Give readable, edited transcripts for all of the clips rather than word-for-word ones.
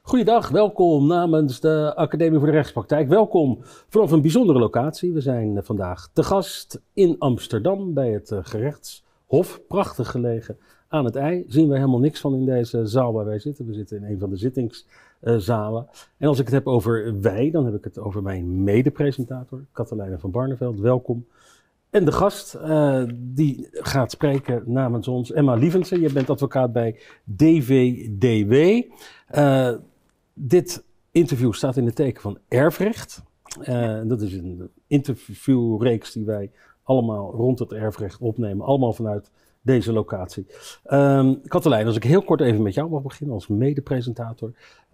Goeiedag, welkom namens de Academie voor de Rechtspraktijk. Welkom vanaf een bijzondere locatie. We zijn vandaag te gast in Amsterdam bij het gerechtshof. Prachtig gelegen aan het IJ. Zien we helemaal niks van in deze zaal waar wij zitten. We zitten in een van de zittingszalen. En als ik het heb over wij, dan heb ik het over mijn mede-presentator, Katelijne van Barneveld. Welkom. En de gast die gaat spreken namens ons, Emma Lievense. Je bent advocaat bij DVDW. Dit interview staat in het teken van erfrecht. Dat is een interviewreeks die wij allemaal rond het erfrecht opnemen. Allemaal vanuit deze locatie. Katelijne, als ik heel kort even met jou mag beginnen als mede-presentator.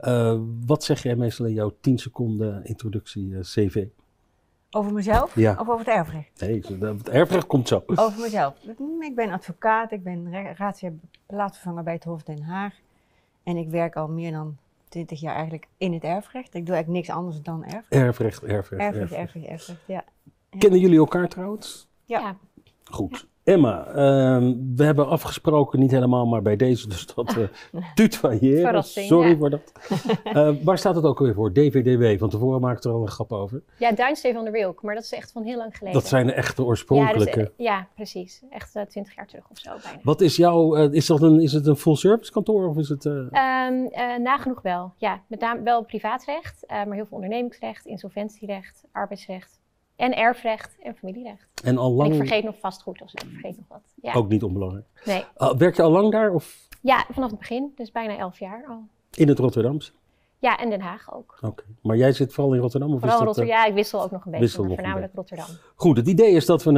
Wat zeg jij meestal in jouw 10 seconden introductie CV? Over mezelf? Ja. Of over het erfrecht? Nee, het erfrecht komt zo. Over mezelf. Ik ben advocaat, ik ben raadsheer plaatsvervanger bij het Hof Den Haag. En ik werk al meer dan 20 jaar eigenlijk in het erfrecht. Ik doe eigenlijk niks anders dan erfrecht. Erfrecht, ja. Kennen jullie elkaar trouwens? Ja. Goed. Emma, we hebben afgesproken, niet helemaal, maar bij deze dus dat we tutoyeren. Verrassing, sorry ja. voor dat. Waar staat het ook alweer voor? DVDW, van tevoren maakte er al een grap over. Ja, Duinstee van der Wilk, maar dat is echt van heel lang geleden. Dat zijn de echte oorspronkelijke. Ja, ja, precies. Echt 20 jaar terug of zo bijna. Wat is jouw, is het een full service kantoor of is het... Nagenoeg wel, ja. Met name wel privaatrecht, maar heel veel ondernemingsrecht, insolventierecht, arbeidsrecht. En erfrecht en familierecht. En al lang... En ik vergeet nog vastgoed of zo, ik vergeet nog wat. Ja. Ook niet onbelangrijk. Nee. Werk je al lang daar? Of? Ja, vanaf het begin, dus bijna 11 jaar al. In het Rotterdamse? Ja, en Den Haag ook. Oké. Maar jij zit vooral in Rotterdam? Of Vooral is Rotterdam, ja, ik wissel ook nog een beetje, maar voornamelijk Rotterdam. Goed, het idee is dat we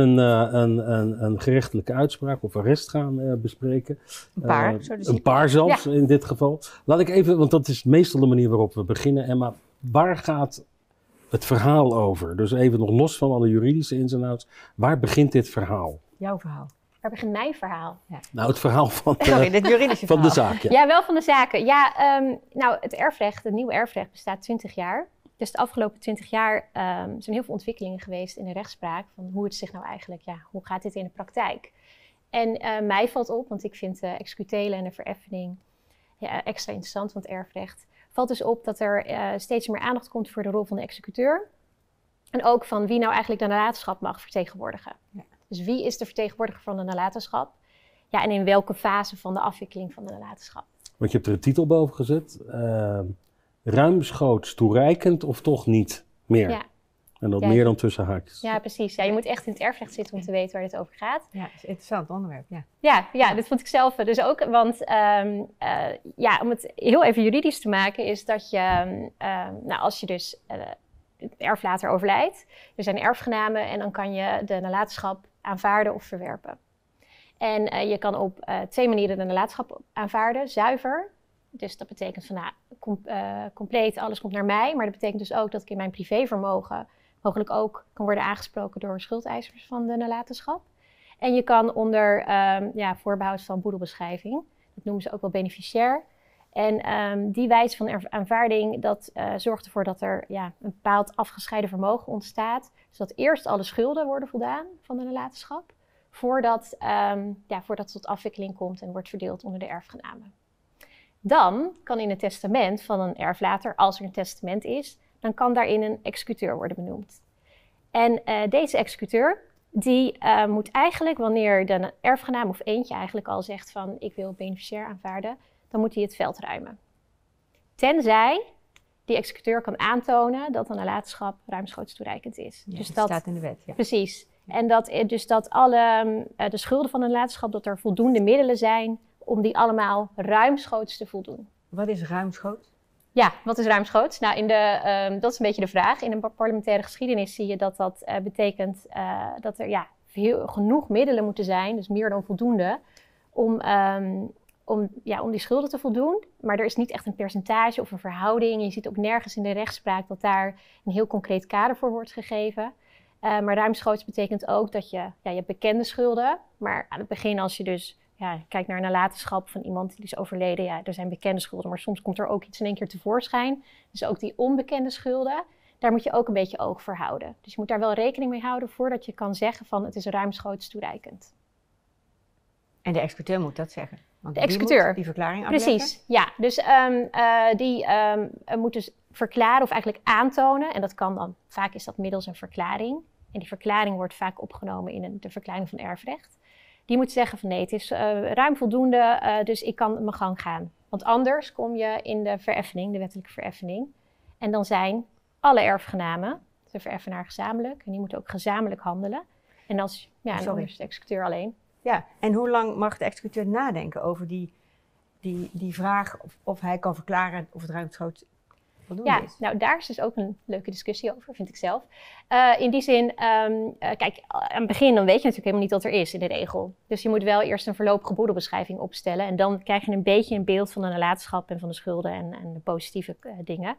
een gerechtelijke uitspraak of arrest gaan bespreken. Een paar, zo een paar zelfs, ja. In dit geval. Laat ik even, want dat is meestal de manier waarop we beginnen. Emma, waar gaat het verhaal over? Dus even nog los van alle juridische ins en outs. Waar begint dit verhaal? Jouw verhaal. Waar begint mijn verhaal? Ja. Nou, het verhaal van, dit juridische van verhaal. de zaak. Ja. Ja, wel van de zaken. Ja, nou, het nieuwe erfrecht bestaat 20 jaar. Dus de afgelopen 20 jaar zijn heel veel ontwikkelingen geweest in de rechtspraak. Van hoe het zich nou eigenlijk, hoe gaat dit in de praktijk? En mij valt op, want ik vind de executelen en de vereffening extra interessant van het erfrecht. Valt dus op dat er steeds meer aandacht komt voor de rol van de executeur. En ook van wie nou eigenlijk de nalatenschap mag vertegenwoordigen. Ja. Dus wie is de vertegenwoordiger van de nalatenschap? Ja, en in welke fase van de afwikkeling van de nalatenschap? Want je hebt er een titel boven gezet. Ruimschoots toereikend of toch niet meer? Ja. En dat meer dan tussen haakjes. Ja, precies. Ja, je moet echt in het erfrecht zitten om te weten waar dit over gaat. Ja, het is een interessant onderwerp, ja. Ja, dit vond ik zelf dus ook. Want om het heel even juridisch te maken is dat je, als je dus het erflater overlijdt, er zijn erfgenamen en dan kan je de nalatenschap aanvaarden of verwerpen. En je kan op 2 manieren de nalatenschap aanvaarden. Zuiver, dus dat betekent van compleet, alles komt naar mij. Maar dat betekent dus ook dat ik in mijn privévermogen mogelijk ook kan worden aangesproken door schuldeisers van de nalatenschap. En je kan onder voorbehoud van boedelbeschrijving, dat noemen ze ook wel beneficiair. En die wijze van aanvaarding, dat zorgt ervoor dat er een bepaald afgescheiden vermogen ontstaat. Zodat eerst alle schulden worden voldaan van de nalatenschap, voordat het tot afwikkeling komt en wordt verdeeld onder de erfgenamen. Dan kan in het testament van een erflater, als er een testament is, dan kan daarin een executeur worden benoemd. En deze executeur, die moet eigenlijk, wanneer de erfgenaam of eentje eigenlijk al zegt van ik wil beneficiair aanvaarden, dan moet hij het veld ruimen. Tenzij die executeur kan aantonen dat een nalatenschap ruimschoots toereikend is. Ja, dus dat staat in de wet. Ja. Precies. En dat alle de schulden van een nalatenschap, dat er voldoende middelen zijn om die allemaal ruimschoots te voldoen. Wat is ruimschoots? Ja, wat is ruimschoots? Nou, dat is een beetje de vraag. In de parlementaire geschiedenis zie je dat betekent dat er genoeg middelen moeten zijn, dus meer dan voldoende, om die schulden te voldoen. Maar er is niet echt een percentage of een verhouding. Je ziet ook nergens in de rechtspraak dat daar een heel concreet kader voor wordt gegeven. Maar ruimschoots betekent ook dat je hebt bekende schulden. Maar aan het begin, als je dus kijkt naar een nalatenschap van iemand die is overleden, er zijn bekende schulden, maar soms komt er ook iets in één keer tevoorschijn. Dus ook die onbekende schulden, daar moet je ook een beetje oog voor houden. Dus je moet daar wel rekening mee houden voordat je kan zeggen van het is ruimschoots toereikend. En de executeur moet dat zeggen? Want de executeur. Die verklaring afleggen. Precies, ja. Dus die moet dus verklaren of eigenlijk aantonen. En dat kan dan, vaak is dat middels een verklaring. En die verklaring wordt vaak opgenomen in de verklaring van erfrecht. Die moet zeggen van nee, het is ruim voldoende, dus ik kan mijn gang gaan. Want anders kom je in de vereffening, de wettelijke vereffening. En dan zijn alle erfgenamen, de vereffenaar gezamenlijk. En die moeten ook gezamenlijk handelen. En als, ja, en anders de executeur alleen. Ja, en hoe lang mag de executeur nadenken over die vraag of hij kan verklaren of het ruimschoots voldoende is? Nou daar is dus ook een leuke discussie over, vind ik zelf. In die zin, kijk, aan het begin dan weet je natuurlijk helemaal niet wat er is in de regel. Dus je moet wel eerst een voorlopige boedelbeschrijving opstellen. En dan krijg je een beetje een beeld van de nalatenschap en van de schulden en de positieve dingen.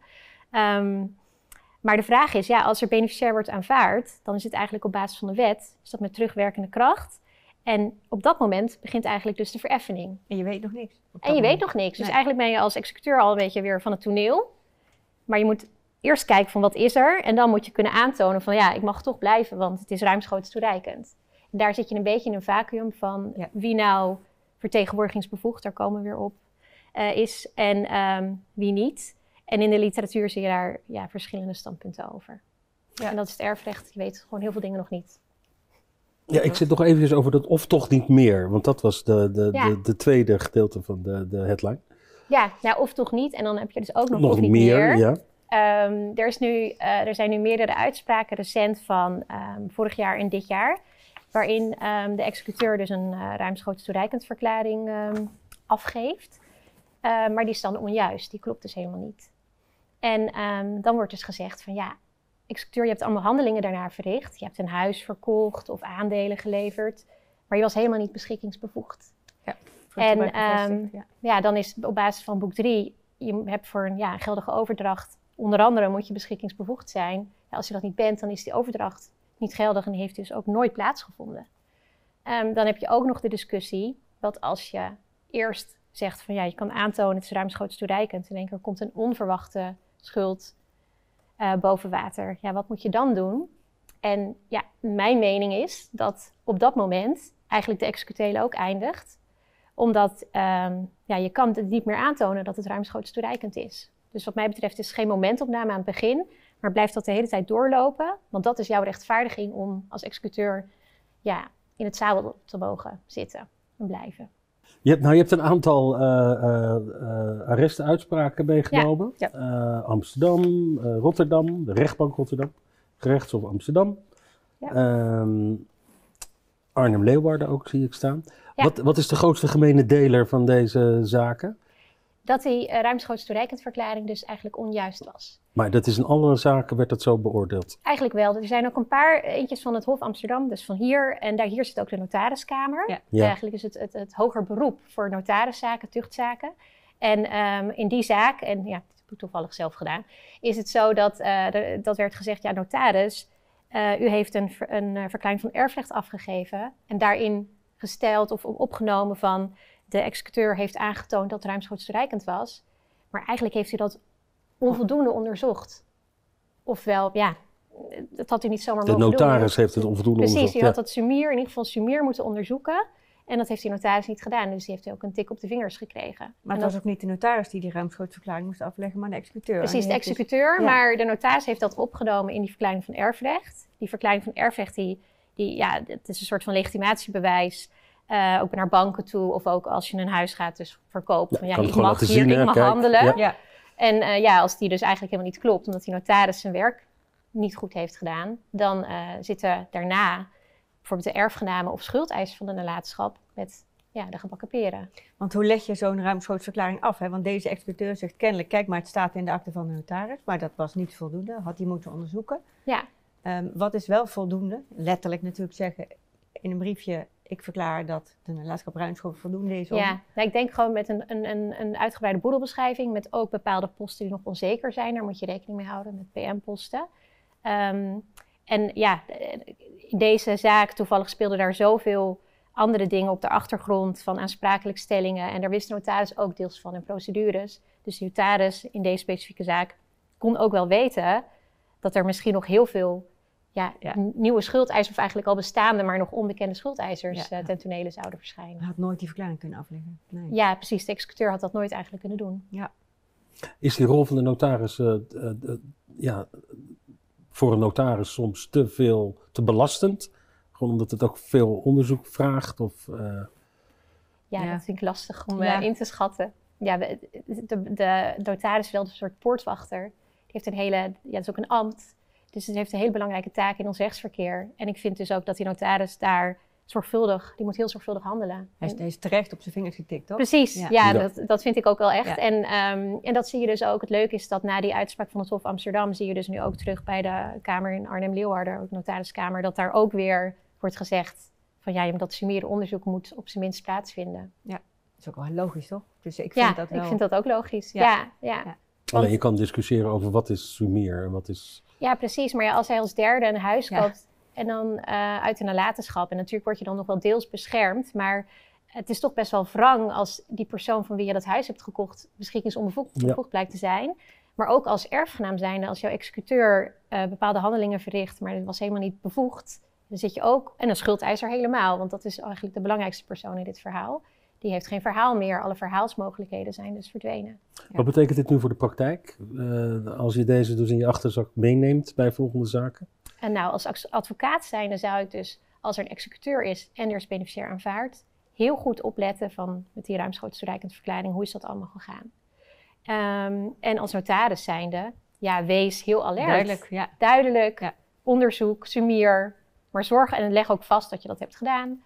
Maar de vraag is, ja, als er beneficiair wordt aanvaard, dan is het eigenlijk op basis van de wet, is dat met terugwerkende kracht. En op dat moment begint eigenlijk dus de vereffening. En je weet nog niks. En je weet nog niks. Dus eigenlijk ben je als executeur al een beetje weer van het toneel. Maar je moet eerst kijken van wat is er. En dan moet je kunnen aantonen van ja, ik mag toch blijven, want het is ruimschoots toereikend. En daar zit je een beetje in een vacuüm van wie nou vertegenwoordigingsbevoegd, daar komen we weer op, is en wie niet. En in de literatuur zie je daar verschillende standpunten over. Ja. En dat is het erfrecht. Je weet gewoon heel veel dingen nog niet. Ja, ik zit nog eventjes over dat of toch niet meer. Want dat was de tweede gedeelte van de headline. Ja, nou, of toch niet. En dan heb je dus ook nog niet meer. Ja. Er zijn nu meerdere uitspraken recent van vorig jaar en dit jaar. Waarin de executeur dus een ruimschoots toereikend verklaring afgeeft. Maar die is dan onjuist. Die klopt dus helemaal niet. En dan wordt dus gezegd van ja, executeur, je hebt allemaal handelingen daarna verricht. Je hebt een huis verkocht of aandelen geleverd. Maar je was helemaal niet beschikkingsbevoegd. Ja, en dan is op basis van boek 3, je hebt voor een geldige overdracht, onder andere moet je beschikkingsbevoegd zijn. Ja, als je dat niet bent, dan is die overdracht niet geldig en die heeft dus ook nooit plaatsgevonden. Dan heb je ook nog de discussie dat als je eerst zegt van ja, je kan aantonen het is ruimschoots toereikend. In één keer komt een onverwachte schuld boven water. Ja, wat moet je dan doen? En ja, mijn mening is dat op dat moment eigenlijk de executele ook eindigt. Omdat je kan het niet meer aantonen dat het ruimschoots toereikend is. Dus wat mij betreft is het geen momentopname aan het begin, maar blijft dat de hele tijd doorlopen. Want dat is jouw rechtvaardiging om als executeur in het zadel te mogen zitten en blijven. Je hebt een aantal arrestuitspraken meegenomen. Ja. Amsterdam, Rotterdam, de rechtbank Rotterdam, gerechtshof Amsterdam. Ja. Arnhem-Leeuwarden ook zie ik staan. Ja. Wat is de grootste gemene deler van deze zaken? Dat die ruimschoots toereikend verklaring dus eigenlijk onjuist was. Maar dat is in alle zaken werd dat zo beoordeeld? Eigenlijk wel. Er zijn ook een paar eentjes van het Hof Amsterdam, dus van hier. En hier zit ook de notariskamer. Ja. Eigenlijk is het hoger beroep voor notariszaken, tuchtzaken. En in die zaak, en ja, dat heb ik toevallig zelf gedaan, is het zo dat werd gezegd, ja notaris, u heeft een verklaring van erfrecht afgegeven en daarin gesteld of opgenomen van de executeur heeft aangetoond dat het ruimschoots toereikend was. Maar eigenlijk heeft u dat onvoldoende onderzocht. Ofwel, ja, dat had u niet zomaar mogen doen. De notaris heeft het onvoldoende onderzocht. Precies, u had dat sumier, in ieder geval sumier moeten onderzoeken. En dat heeft die notaris niet gedaan. Dus die heeft ook een tik op de vingers gekregen. Maar het was ook niet de notaris die ruimschootsverklaring moest afleggen, maar de executeur. Precies, de executeur. Maar de notaris heeft dat opgenomen in die verklaring van erfrecht. Die verklaring van erfrecht, het is een soort van legitimatiebewijs. Ook naar banken toe of ook als je een huis gaat dus verkoopt. Van, ik mag hier, ik mag handelen. Ja. En als die dus eigenlijk helemaal niet klopt, omdat die notaris zijn werk niet goed heeft gedaan, dan zitten daarna bijvoorbeeld de erfgenamen of schuldeisers van de nalatenschap met de gebakken peren. Want hoe leg je zo'n ruimschootsverklaring af? Hè? Want deze executeur zegt kennelijk, kijk maar, het staat in de akte van de notaris, maar dat was niet voldoende, had hij moeten onderzoeken. Ja. Wat is wel voldoende? Letterlijk natuurlijk zeggen in een briefje, ik verklaar dat de nalatenschap ruimschoots voldoende is. Ja, ik denk gewoon met een uitgebreide boedelbeschrijving met ook bepaalde posten die nog onzeker zijn. Daar moet je rekening mee houden met PM-posten. In deze zaak toevallig speelden daar zoveel andere dingen op de achtergrond van aansprakelijkstellingen. En daar wist de notaris ook deels van in procedures. Dus de notaris in deze specifieke zaak kon ook wel weten dat er misschien nog heel veel nieuwe schuldeisers of eigenlijk al bestaande, maar nog onbekende schuldeisers ten tonele zouden verschijnen. Hij had nooit die verklaring kunnen afleggen. Nee. Ja, precies. De executeur had dat nooit eigenlijk kunnen doen. Ja. Is die rol van de notaris voor een notaris soms te belastend? Gewoon omdat het ook veel onderzoek vraagt? Of, dat vind ik lastig om in te schatten. Ja, de notaris is wel een soort poortwachter. Die heeft dat is ook een ambt. Dus het heeft een hele belangrijke taak in ons rechtsverkeer. En ik vind dus ook dat die notaris daar die moet heel zorgvuldig handelen. Hij is terecht op zijn vingers getikt, toch? Precies, dat vind ik ook wel echt. Ja. En dat zie je dus ook. Het leuke is dat na die uitspraak van het Hof Amsterdam zie je dus nu ook terug bij de Kamer in Arnhem-Leeuwarden, ook notariskamer, dat daar ook weer wordt gezegd van dat summieren onderzoek moet op zijn minst plaatsvinden. Ja, dat is ook wel logisch, toch? Dus ik vind dat wel... ik vind dat ook logisch. Ja. Alleen je kan discussiëren over wat is summier en wat is... Ja, precies. Maar als hij als derde een huis koopt en dan uit de nalatenschap, en natuurlijk word je dan nog wel deels beschermd, maar het is toch best wel wrang als die persoon van wie je dat huis hebt gekocht beschikkingsonbevoegd blijkt te zijn. Maar ook als erfgenaam zijnde, als jouw executeur bepaalde handelingen verricht, maar dat was helemaal niet bevoegd, dan zit je ook, en een schuldeiser helemaal, want dat is eigenlijk de belangrijkste persoon in dit verhaal. Die heeft geen verhaal meer. Alle verhaalsmogelijkheden zijn dus verdwenen. Ja. Wat betekent dit nu voor de praktijk? Als je deze dus in je achterzak meeneemt bij volgende zaken? En nou, als advocaat zijnde zou ik dus, als er een executeur is en er is beneficiair aanvaard, heel goed opletten met die ruimschoots toereikende verklaring, hoe is dat allemaal gegaan? En als notaris zijnde, wees heel alert. Duidelijk, onderzoek, summier, maar zorg en leg ook vast dat je dat hebt gedaan.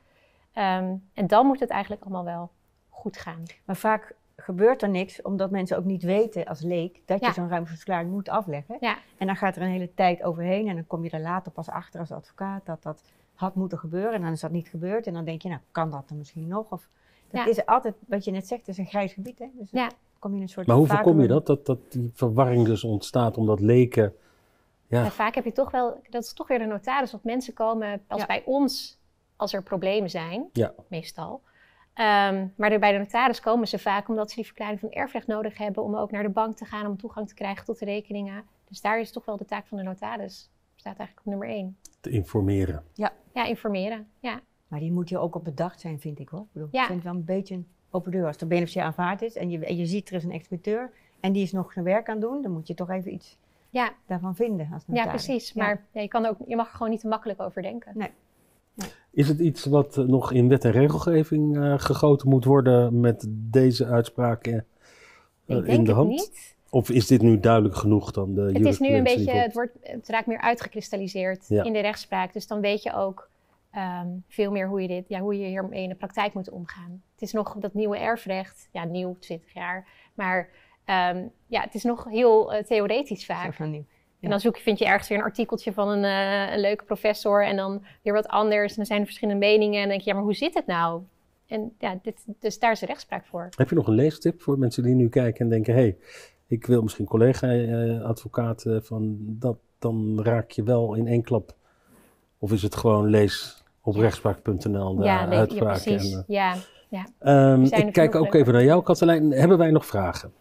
En dan moet het eigenlijk allemaal wel goed gaan. Maar vaak gebeurt er niks, omdat mensen ook niet weten als leek dat je zo'n ruimschootsverklaring moet afleggen. Ja. En dan gaat er een hele tijd overheen en dan kom je er later pas achter als advocaat dat had moeten gebeuren. En dan is dat niet gebeurd en dan denk je, nou kan dat er misschien nog? Of, dat is altijd, wat je net zegt, is een grijs gebied. Hè? Dus kom je in een soort... Maar hoe voorkom je dat die verwarring dus ontstaat omdat leken... Ja. Vaak heb je toch wel, dat is toch weer de notaris, dat mensen komen als bij ons... als er problemen zijn, meestal. Maar bij de notaris komen ze vaak omdat ze die verklaring van erfrecht nodig hebben om ook naar de bank te gaan, om toegang te krijgen tot de rekeningen. Dus daar is toch wel de taak van de notaris. Staat eigenlijk op nummer 1. Te informeren. Ja, informeren, ja. Maar die moet je ook op bedacht zijn, vind ik hoor. Ik bedoel, ik vind het wel een beetje een open deur. Als de beneficiair aanvaard is en je ziet er is een executeur en die is nog zijn werk aan het doen, dan moet je toch even iets daarvan vinden als notaris. Ja, precies. Maar je mag er gewoon niet te makkelijk over denken. Nee. Is het iets wat nog in wet en regelgeving gegoten moet worden met deze uitspraken in de hand? Niet. Of is dit nu duidelijk genoeg dan de Het is nu een beetje, het raakt meer uitgekristalliseerd in de rechtspraak. Dus dan weet je ook veel meer hoe je hiermee in de praktijk moet omgaan. Het is nog dat nieuwe erfrecht, nieuw, 20 jaar, maar het is nog heel theoretisch vaak. En dan vind je ergens weer een artikeltje van een leuke professor en dan weer wat anders. En dan zijn er verschillende meningen en dan denk je, maar hoe zit het nou? En dus daar is de rechtspraak voor. Heb je nog een leestip voor mensen die nu kijken en denken, ik wil misschien collega-advocaat van dat, dan raak je wel in één klap. Of is het gewoon lees op rechtspraak.nl de uitspraken? Ja, precies. Ik kijk ook even naar jou, Katelijn. Hebben wij nog vragen?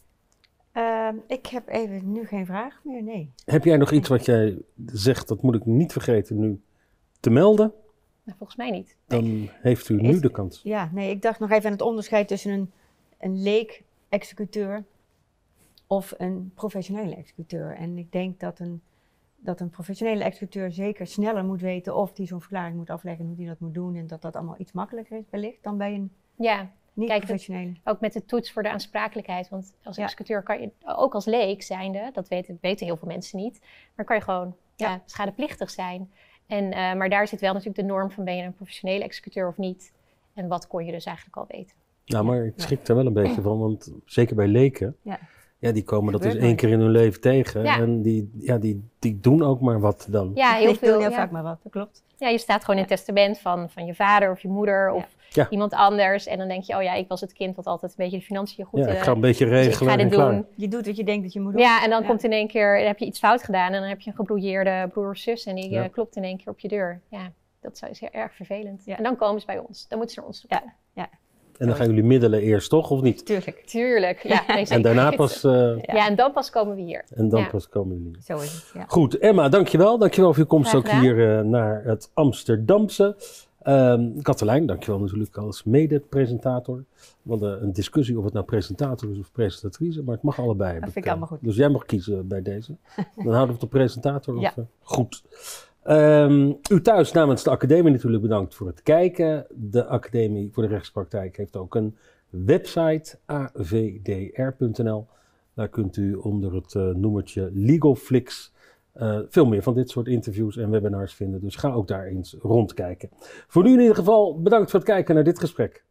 Ik heb even nu geen vraag meer, nee. Heb jij nog iets wat jij zegt, dat moet ik niet vergeten nu te melden? Nou, volgens mij niet. Dan heeft u nu de kans. Ja, nee, ik dacht nog even aan het onderscheid tussen een leek-executeur of een professionele executeur. En ik denk dat een professionele executeur zeker sneller moet weten of die zo'n verklaring moet afleggen, hoe die dat moet doen. En dat dat allemaal iets makkelijker is wellicht dan bij een niet-professionele. Ook met de toets voor de aansprakelijkheid. Want als executeur kan je, ook als leek zijnde, dat weten heel veel mensen niet, maar kan je gewoon schadeplichtig zijn. Maar daar zit wel natuurlijk de norm van ben je een professionele executeur of niet. En wat kon je dus eigenlijk al weten. Nou, maar ik schrik er wel een beetje van, want zeker bij leken, die komen dat dus 1 keer in hun leven tegen. Ja. En die doen ook maar wat dan. Ja, heel veel. Doen heel vaak maar wat, dat klopt. Ja, je staat gewoon in het testament van je vader of je moeder of iemand anders. En dan denk je, ik was het kind wat altijd een beetje de financiën goed... ik ga een beetje regelen dus ik ga dit doen. Je doet wat je denkt dat je moet doen. Ja, en dan komt in één keer, dan heb je iets fout gedaan en dan heb je een gebrouilleerde broer of zus en die klopt in één keer op je deur. Ja, dat is heel erg vervelend. Ja. En dan komen ze bij ons. Dan moeten ze naar ons toe komen. Ja. En dan gaan jullie middelen eerst, toch? Of niet? Tuurlijk, ja. Nee, en daarna pas... ja, en dan pas komen we hier. En dan pas komen jullie. Zo is het, ja. Goed, Emma, dankjewel. Dankjewel voor je komst ook hier naar het Amsterdamse. Katelijn, dankjewel natuurlijk als mede-presentator. We hadden een discussie of het nou presentator is of presentatrice, maar het mag allebei. Dat vind ik allemaal goed. Dus jij mag kiezen bij deze. Dan houden we het op presentator. Ja. Goed. U thuis namens de academie natuurlijk bedankt voor het kijken. De Academie voor de Rechtspraktijk heeft ook een website, avdr.nl. Daar kunt u onder het noemertje LegalFlix veel meer van dit soort interviews en webinars vinden. Dus ga ook daar eens rondkijken. Voor nu in ieder geval bedankt voor het kijken naar dit gesprek.